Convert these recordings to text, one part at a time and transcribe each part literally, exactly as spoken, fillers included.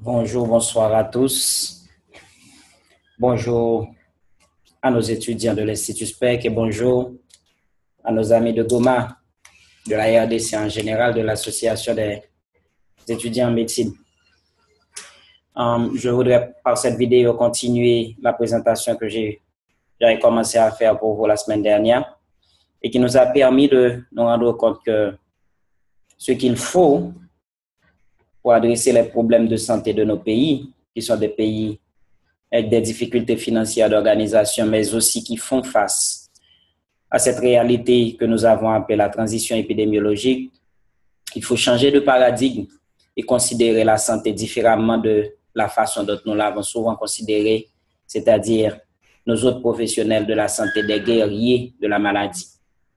Bonjour, bonsoir à tous. Bonjour à nos étudiants de l'Institut SPEC et bonjour à nos amis de Goma, de la R D C en général, de l'Association des étudiants en médecine. Um, je voudrais par cette vidéo continuer la présentation que j'ai j'avais commencé à faire pour vous la semaine dernière et qui nous a permis de nous rendre compte que ce qu'il faut pour adresser les problèmes de santé de nos pays, qui sont des pays avec des difficultés financières d'organisation, mais aussi qui font face à cette réalité que nous avons appelée la transition épidémiologique. Il faut changer de paradigme et considérer la santé différemment de la façon dont nous l'avons souvent considérée, c'est-à-dire nos autres professionnels de la santé, des guerriers de la maladie.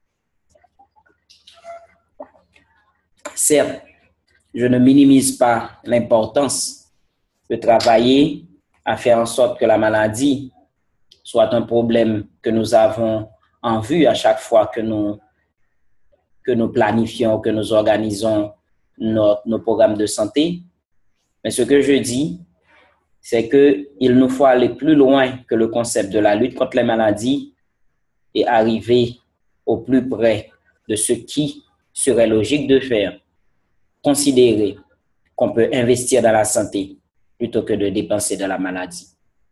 Certes, je ne minimise pas l'importance de travailler à faire en sorte que la maladie soit un problème que nous avons en vue à chaque fois que nous, que nous planifions, que nous organisons nos, nos programmes de santé. Mais ce que je dis, c'est qu'il nous faut aller plus loin que le concept de la lutte contre les maladies et arriver au plus près de ce qui serait logique de faire. Considérer qu'on peut investir dans la santé plutôt que de dépenser dans la maladie.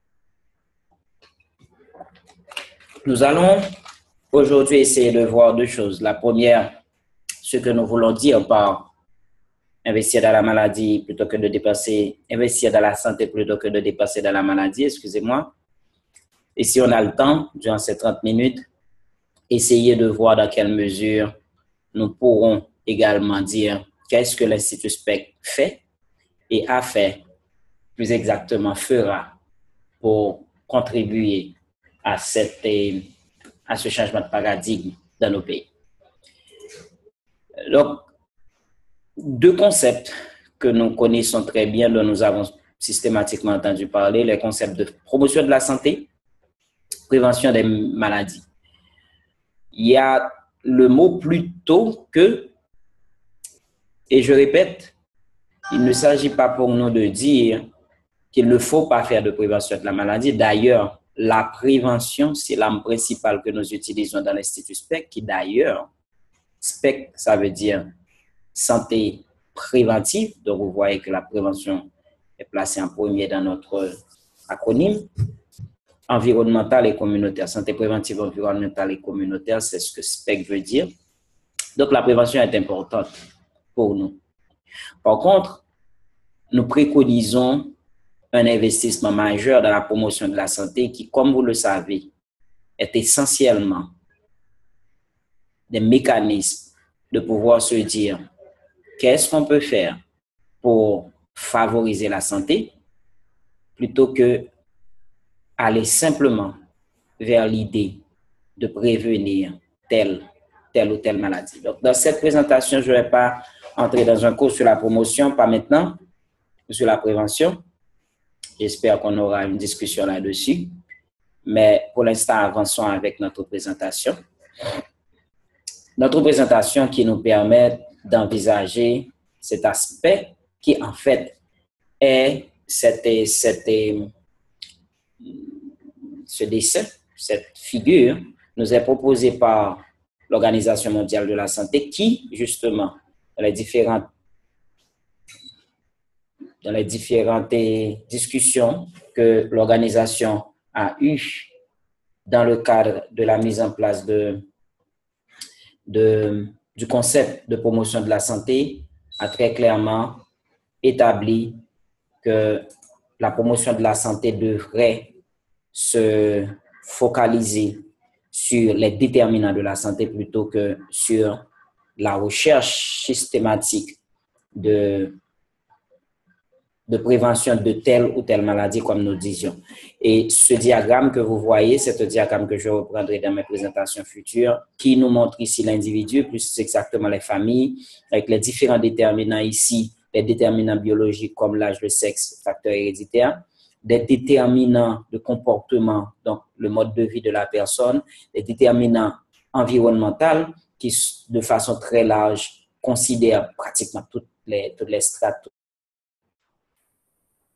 Nous allons aujourd'hui essayer de voir deux choses. La première, ce que nous voulons dire par investir dans la maladie plutôt que de dépenser, investir dans la santé plutôt que de dépenser dans la maladie, excusez-moi. Et si on a le temps, durant ces trente minutes, essayer de voir dans quelle mesure nous pourrons également dire qu'est-ce que l'Institut SPEC fait et a fait, plus exactement fera, pour contribuer à, cette, à ce changement de paradigme dans nos pays. Donc, deux concepts que nous connaissons très bien, dont nous avons systématiquement entendu parler, les concepts de promotion de la santé, prévention des maladies. Il y a le mot plutôt que, et je répète, il ne s'agit pas pour nous de dire qu'il ne faut pas faire de prévention de la maladie. D'ailleurs, la prévention, c'est l'arme principale que nous utilisons dans l'Institut SPEC, qui d'ailleurs, SPEC, ça veut dire santé préventive. Donc, vous voyez que la prévention est placée en premier dans notre acronyme. Environnementale et communautaire. Santé préventive, environnementale et communautaire, c'est ce que SPEC veut dire. Donc, la prévention est importante pour nous. Par contre, nous préconisons un investissement majeur dans la promotion de la santé qui, comme vous le savez, est essentiellement des mécanismes de pouvoir se dire qu'est-ce qu'on peut faire pour favoriser la santé plutôt que aller simplement vers l'idée de prévenir telle, telle ou telle maladie. Donc, dans cette présentation, je ne vais pas entrer dans un cours sur la promotion, pas maintenant, sur la prévention. J'espère qu'on aura une discussion là-dessus. Mais pour l'instant, avançons avec notre présentation. Notre présentation qui nous permet d'envisager cet aspect qui, en fait, est cette, cette, ce dessin, cette figure, nous est proposée par l'Organisation mondiale de la santé qui, justement, dans les différentes dans les différentes discussions que l'organisation a eues dans le cadre de la mise en place de, de, du concept de promotion de la santé, a très clairement établi que la promotion de la santé devrait se focaliser sur les déterminants de la santé plutôt que sur la recherche systématique de de prévention de telle ou telle maladie, comme nous disions. Et ce diagramme que vous voyez, c'est un diagramme que je reprendrai dans mes présentations futures, qui nous montre ici l'individu, plus exactement les familles, avec les différents déterminants ici, les déterminants biologiques comme l'âge, le sexe, facteur héréditaire, des déterminants de comportement, donc le mode de vie de la personne, des déterminants environnementaux qui, de façon très large, considèrent pratiquement toutes les, toutes les strates,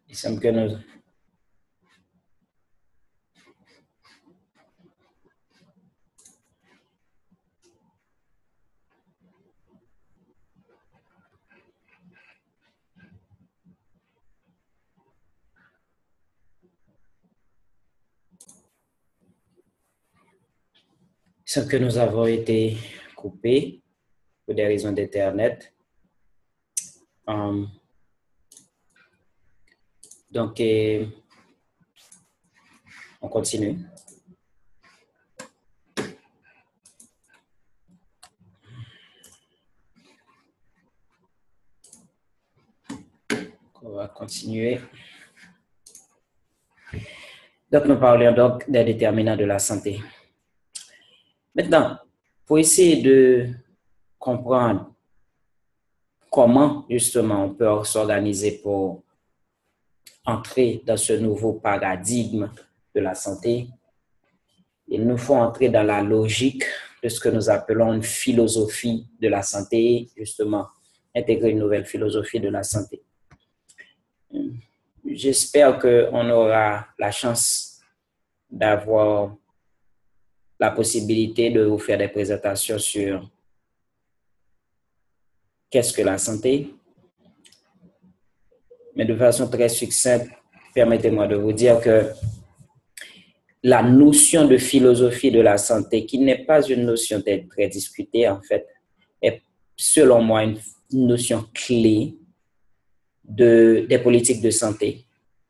Il semble que nous... Il semble que nous avons été coupés pour des raisons d'Internet. Um, donc, eh, on continue. On va continuer. Donc, nous parlions donc des déterminants de la santé. Maintenant, pour essayer de comprendre comment, justement, on peut s'organiser pour entrer dans ce nouveau paradigme de la santé, il nous faut entrer dans la logique de ce que nous appelons une philosophie de la santé, justement, intégrer une nouvelle philosophie de la santé. J'espère qu'on aura la chance d'avoir la possibilité de vous faire des présentations sur qu'est-ce que la santé. Mais de façon très succincte, permettez-moi de vous dire que la notion de philosophie de la santé, qui n'est pas une notion très, très discutée, en fait, est selon moi une notion clé de, des politiques de santé.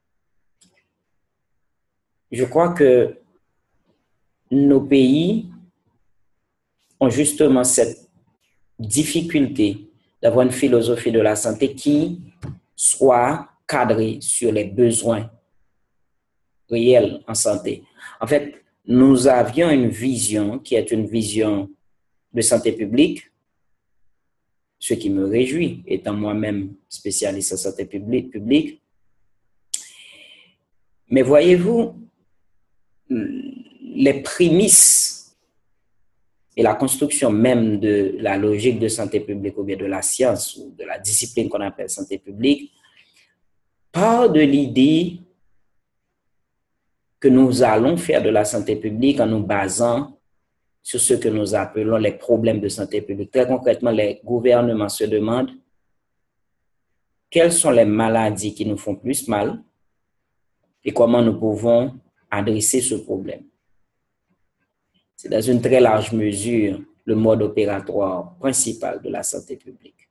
Je crois que nos pays ont justement cette difficulté d'avoir une philosophie de la santé qui soit cadrée sur les besoins réels en santé. En fait, nous avions une vision qui est une vision de santé publique, ce qui me réjouit, étant moi-même spécialiste en santé publique. publique. Mais voyez-vous, les prémices et la construction même de la logique de santé publique ou bien de la science ou de la discipline qu'on appelle santé publique part de l'idée que nous allons faire de la santé publique en nous basant sur ce que nous appelons les problèmes de santé publique. Très concrètement, les gouvernements se demandent quelles sont les maladies qui nous font plus mal et comment nous pouvons adresser ce problème. C'est dans une très large mesure le mode opératoire principal de la santé publique.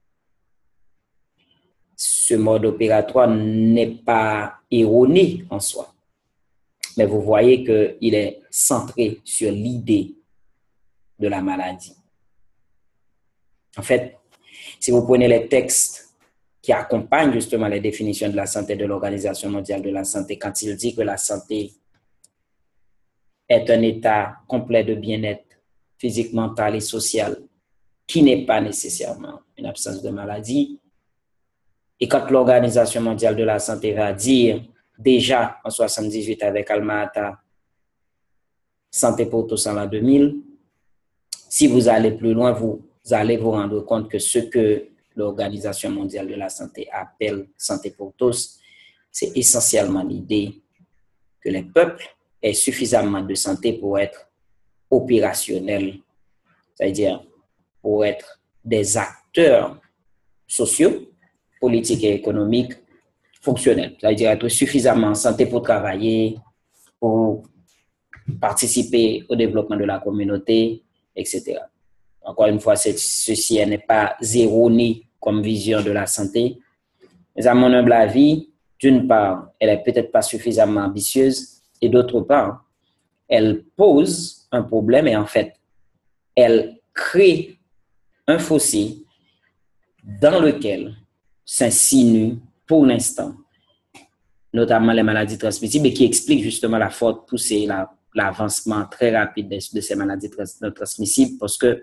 Ce mode opératoire n'est pas erroné en soi, mais vous voyez qu'il est centré sur l'idée de la maladie. En fait, si vous prenez les textes qui accompagnent justement les définitions de la santé de l'Organisation mondiale de la santé, quand il dit que la santé est un état complet de bien-être physique, mental et social qui n'est pas nécessairement une absence de maladie. Et quand l'Organisation mondiale de la santé va dire, déjà en soixante-dix-huit avec Alma-Ata, santé pour tous en l'an deux mille, si vous allez plus loin, vous allez vous rendre compte que ce que l'Organisation mondiale de la santé appelle santé pour tous, c'est essentiellement l'idée que les peuples aient suffisamment de santé pour être opérationnels, c'est-à-dire pour être des acteurs sociaux, politiques et économiques fonctionnels, c'est-à-dire être suffisamment en santé pour travailler, pour participer au développement de la communauté, et cetera. Encore une fois, ceci n'est pas erroné comme vision de la santé, mais à mon humble avis, d'une part, elle n'est peut-être pas suffisamment ambitieuse, et d'autre part, elle pose un problème et en fait, elle crée un fossé dans lequel s'insinue pour l'instant, notamment les maladies transmissibles, et qui explique justement la forte poussée, la, l'avancement très rapide de, de ces maladies trans, transmissibles, parce que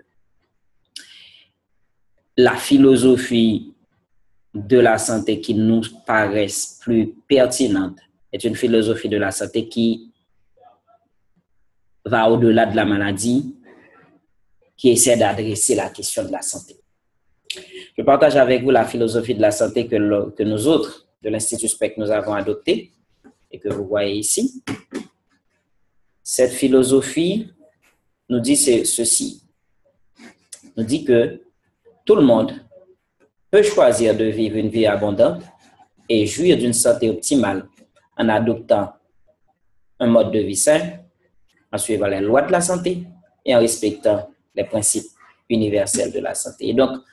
la philosophie de la santé qui nous paraît plus pertinente est une philosophie de la santé qui va au-delà de la maladie, qui essaie d'adresser la question de la santé. Je partage avec vous la philosophie de la santé que, le, que nous autres, de l'Institut S P E C que nous avons adopté et que vous voyez ici. Cette philosophie nous dit ceci, nous dit que tout le monde peut choisir de vivre une vie abondante et jouir d'une santé optimale en adoptant un mode de vie sain, en suivant les lois de la santé et en respectant les principes universels de la santé. Et donc,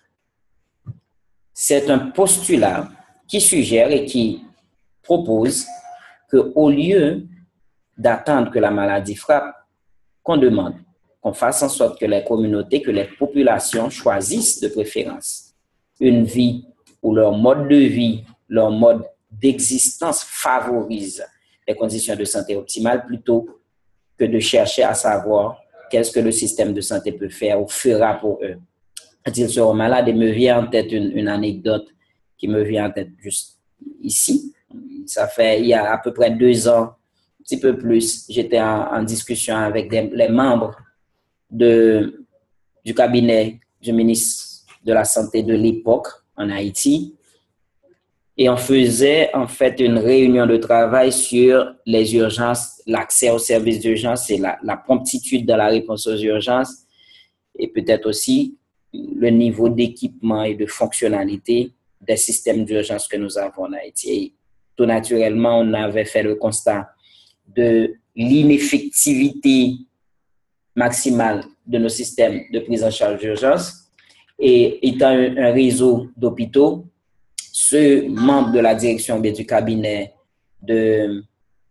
c'est un postulat qui suggère et qui propose qu'au lieu d'attendre que la maladie frappe, qu'on demande, qu'on fasse en sorte que les communautés, que les populations choisissent de préférence une vie où leur mode de vie, leur mode d'existence favorise les conditions de santé optimales plutôt que de chercher à savoir qu'est-ce que le système de santé peut faire ou fera pour eux. Quand ils seront malades, il me vient en tête une, une anecdote qui me vient en tête juste ici. Ça fait, il y a à peu près deux ans, un petit peu plus, j'étais en, en discussion avec des, les membres de, du cabinet du ministre de la Santé de l'époque en Haïti. Et on faisait en fait une réunion de travail sur les urgences, l'accès aux services d'urgence et la, la promptitude dans la réponse aux urgences et peut-être aussi le niveau d'équipement et de fonctionnalité des systèmes d'urgence que nous avons en Haïti. Et tout naturellement, on avait fait le constat de l'ineffectivité maximale de nos systèmes de prise en charge d'urgence. Et étant un, un réseau d'hôpitaux, ce membre de la direction bien, du cabinet de,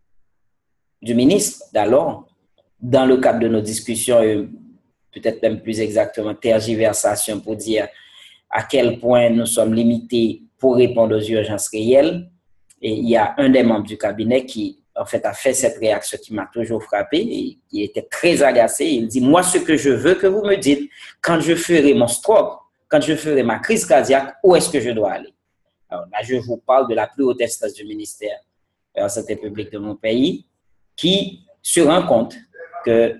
du ministre d'alors, dans le cadre de nos discussions, et peut-être même plus exactement tergiversation pour dire à quel point nous sommes limités pour répondre aux urgences réelles. Et il y a un des membres du cabinet qui, en fait, a fait cette réaction qui m'a toujours frappé et qui était très agacé. Il dit, moi, ce que je veux que vous me dites, quand je ferai mon stroke, quand je ferai ma crise cardiaque, où est-ce que je dois aller? Alors là, je vous parle de la plus haute instance du ministère de la Santé publique de mon pays qui se rend compte que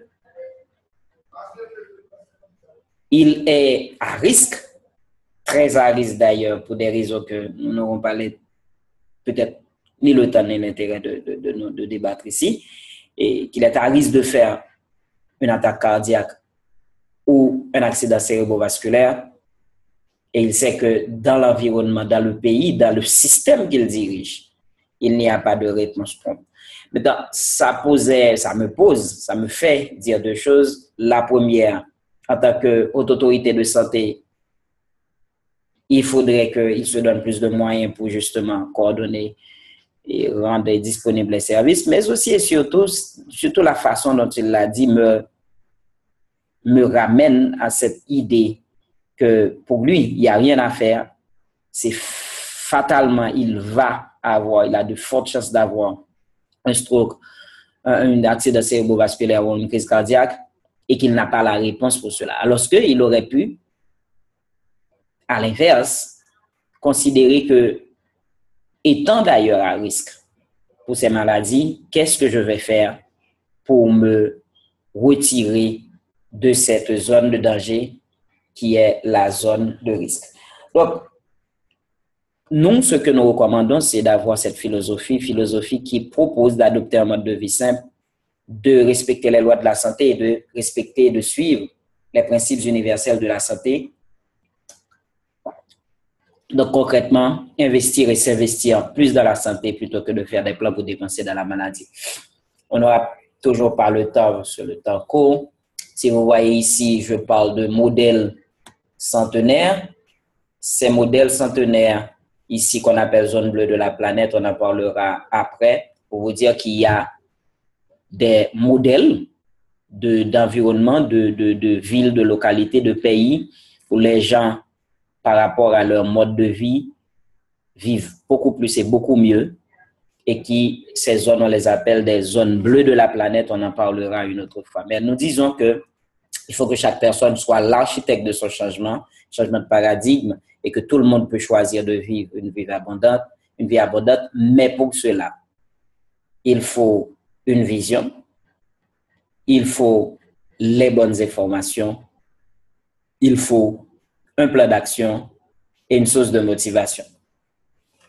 il est à risque, très à risque d'ailleurs, pour des raisons que nous n'aurons pas peut-être ni le temps ni l'intérêt de, de, de, de débattre ici, et qu'il est à risque de faire une attaque cardiaque ou un accident cérébrovasculaire. Et il sait que dans l'environnement, dans le pays, dans le système qu'il dirige, il n'y a pas de réponse prompte. Maintenant, ça posait, ça me pose, ça me fait dire deux choses. La première, en tant qu'autorité de santé, il faudrait qu'il se donne plus de moyens pour justement coordonner et rendre disponibles les services, mais aussi et surtout, surtout la façon dont il l'a dit me, me ramène à cette idée que pour lui, il n'y a rien à faire. C'est fatalement, il va avoir, il a de fortes chances d'avoir un stroke, un accident cérébrovasculaire ou une crise cardiaque et qu'il n'a pas la réponse pour cela. Alors qu'il aurait pu, à l'inverse, considérer que, étant d'ailleurs à risque pour ces maladies, qu'est-ce que je vais faire pour me retirer de cette zone de danger qui est la zone de risque. Donc, nous, ce que nous recommandons, c'est d'avoir cette philosophie, philosophie qui propose d'adopter un mode de vie simple, de respecter les lois de la santé et de respecter et de suivre les principes universels de la santé. Donc, concrètement, investir et s'investir plus dans la santé plutôt que de faire des plans pour dépenser dans la maladie. On n'aura toujours pas le temps sur le temps court. Si vous voyez ici, je parle de modèles centenaires. Ces modèles centenaires, ici qu'on appelle zone bleue de la planète, on en parlera après, pour vous dire qu'il y a des modèles de, d'environnement, de, de, de villes, de localités, de pays, où les gens, par rapport à leur mode de vie, vivent beaucoup plus et beaucoup mieux, et qui, ces zones, on les appelle des zones bleues de la planète, on en parlera une autre fois. Mais nous disons que il faut que chaque personne soit l'architecte de son changement, changement de paradigme, et que tout le monde peut choisir de vivre une vie abondante, une vie abondante, mais pour cela, il faut une vision, il faut les bonnes informations, il faut un plan d'action et une source de motivation.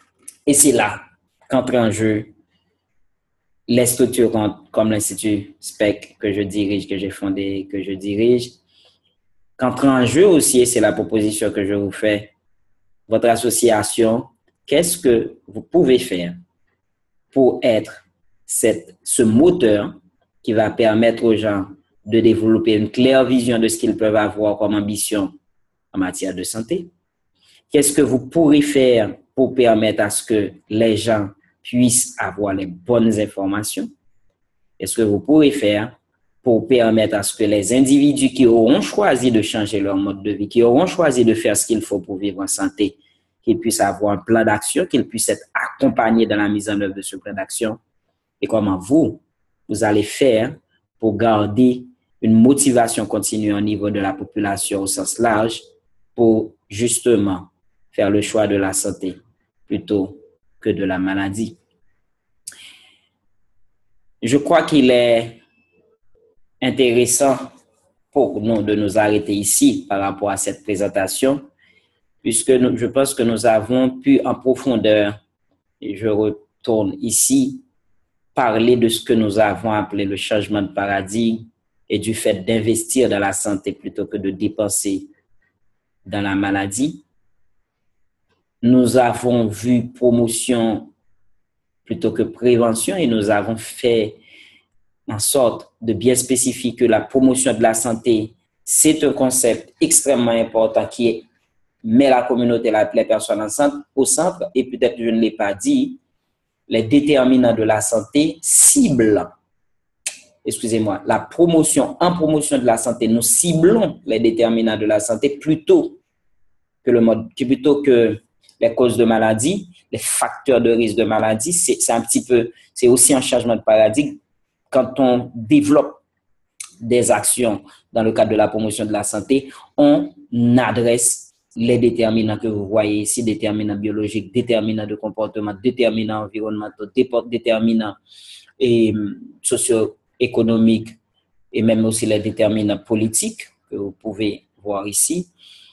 Et c'est là qu'entrent en jeu les structures comme l'Institut S P E C que je dirige, que j'ai fondé, que je dirige. Qu'entre en jeu aussi, et c'est la proposition que je vous fais, votre association, qu'est-ce que vous pouvez faire pour être cette, ce moteur qui va permettre aux gens de développer une claire vision de ce qu'ils peuvent avoir comme ambition en matière de santé? Qu'est-ce que vous pourrez faire pour permettre à ce que les gens puissent avoir les bonnes informations? Qu'est-ce que vous pourrez faire pour permettre à ce que les individus qui auront choisi de changer leur mode de vie, qui auront choisi de faire ce qu'il faut pour vivre en santé, qu'ils puissent avoir un plan d'action, qu'ils puissent être accompagnés dans la mise en œuvre de ce plan d'action? Et comment vous, vous allez faire pour garder une motivation continue au niveau de la population au sens large pour justement faire le choix de la santé plutôt que de la maladie. Je crois qu'il est intéressant pour nous de nous arrêter ici par rapport à cette présentation, puisque nous, je pense que nous avons pu en profondeur, et je retourne ici, parler de ce que nous avons appelé le changement de paradigme et du fait d'investir dans la santé plutôt que de dépenser dans la maladie. Nous avons vu promotion plutôt que prévention et nous avons fait en sorte de bien spécifier que la promotion de la santé, c'est un concept extrêmement important qui est, met la communauté, la, les personnes au centre, et peut-être je ne l'ai pas dit, les déterminants de la santé ciblent, excusez-moi, la promotion, en promotion de la santé, nous ciblons les déterminants de la santé plutôt que le mode, plutôt que les causes de maladie, les facteurs de risque de maladie. C'est, c'est un petit peu, c'est aussi un changement de paradigme. Quand on développe des actions dans le cadre de la promotion de la santé, on adresse les déterminants que vous voyez ici, déterminants biologiques, déterminants de comportement, déterminants environnementaux, déterminants et socio-économiques et même aussi les déterminants politiques que vous pouvez voir ici.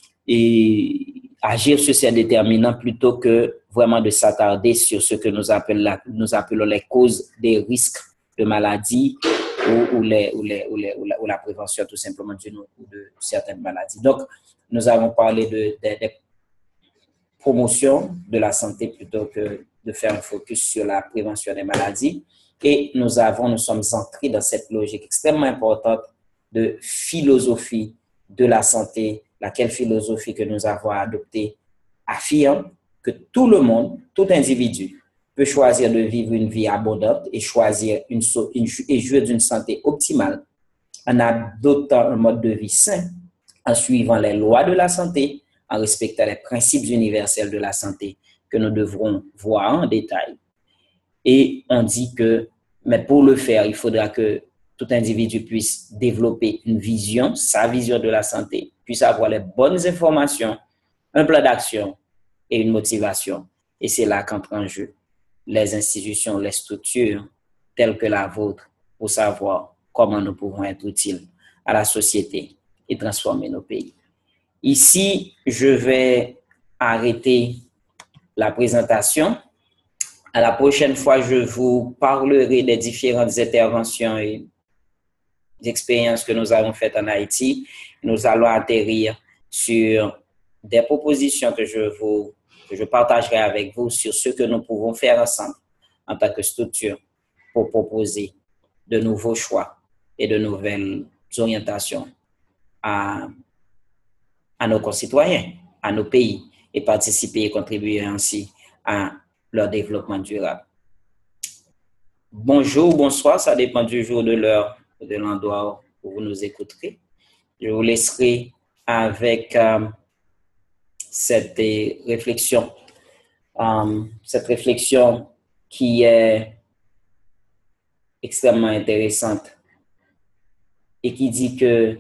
Et agir sur ces déterminants plutôt que vraiment de s'attarder sur ce que nous appelons, la, nous appelons les causes des risques de maladie ou, ou, les, ou, les, ou, les, ou, la, ou la prévention tout simplement d'une ou de certaines maladies. Donc, nous avons parlé de, de, de promotion de la santé plutôt que de faire un focus sur la prévention des maladies. Et nous avons, nous sommes entrés dans cette logique extrêmement importante de philosophie de la santé, laquelle philosophie que nous avons adoptée affirme que tout le monde, tout individu peut choisir de vivre une vie abondante et choisir une, une, et jouir d'une santé optimale en adoptant un mode de vie sain, en suivant les lois de la santé, en respectant les principes universels de la santé que nous devrons voir en détail. Et on dit que, mais pour le faire, il faudra que tout individu puisse développer une vision, sa vision de la santé, puisse avoir les bonnes informations, un plan d'action et une motivation. Et c'est là qu'entrent en jeu les institutions, les structures telles que la vôtre pour savoir comment nous pouvons être utiles à la société et transformer nos pays. Ici, je vais arrêter la présentation. À la prochaine fois, je vous parlerai des différentes interventions et d'expériences que nous avons faites en Haïti. Nous allons atterrir sur des propositions que je vous, que je partagerai avec vous sur ce que nous pouvons faire ensemble en tant que structure pour proposer de nouveaux choix et de nouvelles orientations à, à nos concitoyens, à nos pays et participer et contribuer ainsi à leur développement durable. Bonjour, bonsoir, ça dépend du jour, de l'heure, de l'endroit où vous nous écouterez. Je vous laisserai avec euh, cette réflexion, euh, cette réflexion qui est extrêmement intéressante et qui dit que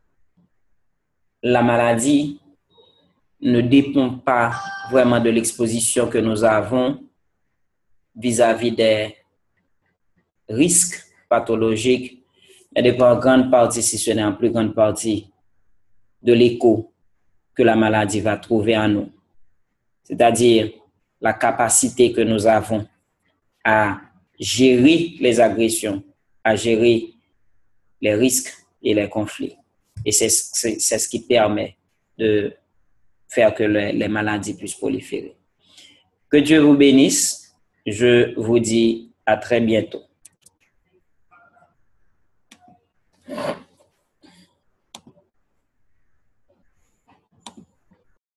la maladie ne dépend pas vraiment de l'exposition que nous avons vis-à-vis des risques pathologiques, mais dépend en grande partie, si ce n'est en plus grande partie, de l'écho que la maladie va trouver en nous. C'est-à-dire la capacité que nous avons à gérer les agressions, à gérer les risques et les conflits. Et c'est ce qui permet de faire que les, les maladies puissent proliférer. Que Dieu vous bénisse. Je vous dis à très bientôt.